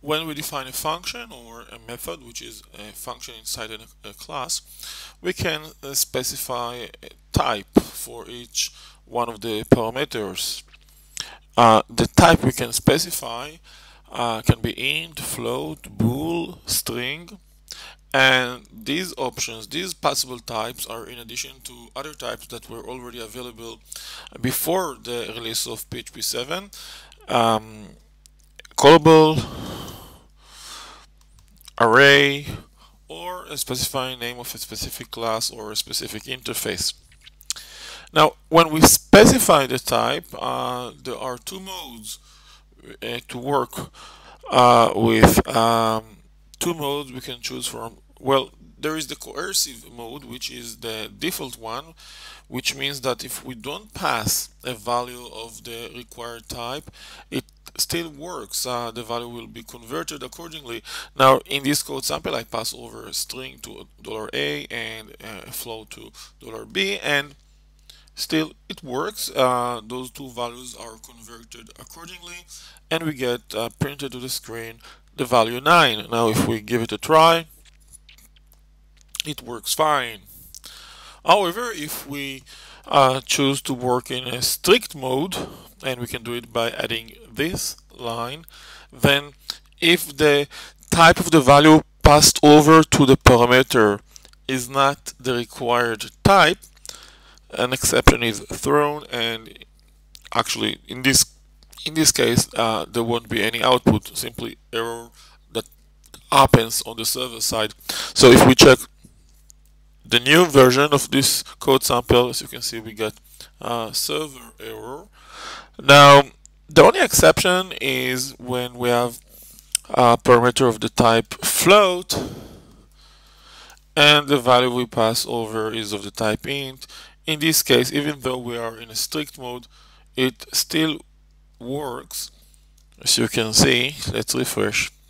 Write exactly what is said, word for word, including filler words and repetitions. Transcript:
when we define a function or a method, which is a function inside a, a class, we can uh, specify a type for each one of the parameters. Uh, the type we can specify uh, can be int, float, bool, string, and these options, these possible types, are in addition to other types that were already available before the release of P H P seven. Um, callable, array, or a specifying name of a specific class or a specific interface. Now, when we specify the type, uh, there are two modes uh, to work uh, with. Um, two modes we can choose from. Well, there is the coercive mode, which is the default one, which means that if we don't pass a value of the required type, it still works. Uh, the value will be converted accordingly. Now, in this code sample, I pass over a string to $A and a float to $B, and still it works. Uh, those two values are converted accordingly, and we get uh, printed to the screen the value nine. Now, if we give it a try, it works fine. However, if we uh, choose to work in a strict mode, and we can do it by adding this line, then if the type of the value passed over to the parameter is not the required type, an exception is thrown, and actually in this in this case uh, there won't be any output, simply error that happens on the server side. So if we check the new version of this code sample, as you can see, we got uh, server error. Now, the only exception is when we have a parameter of the type float and the value we pass over is of the type int. In this case, even though we are in a strict mode, it still works. As you can see, let's refresh.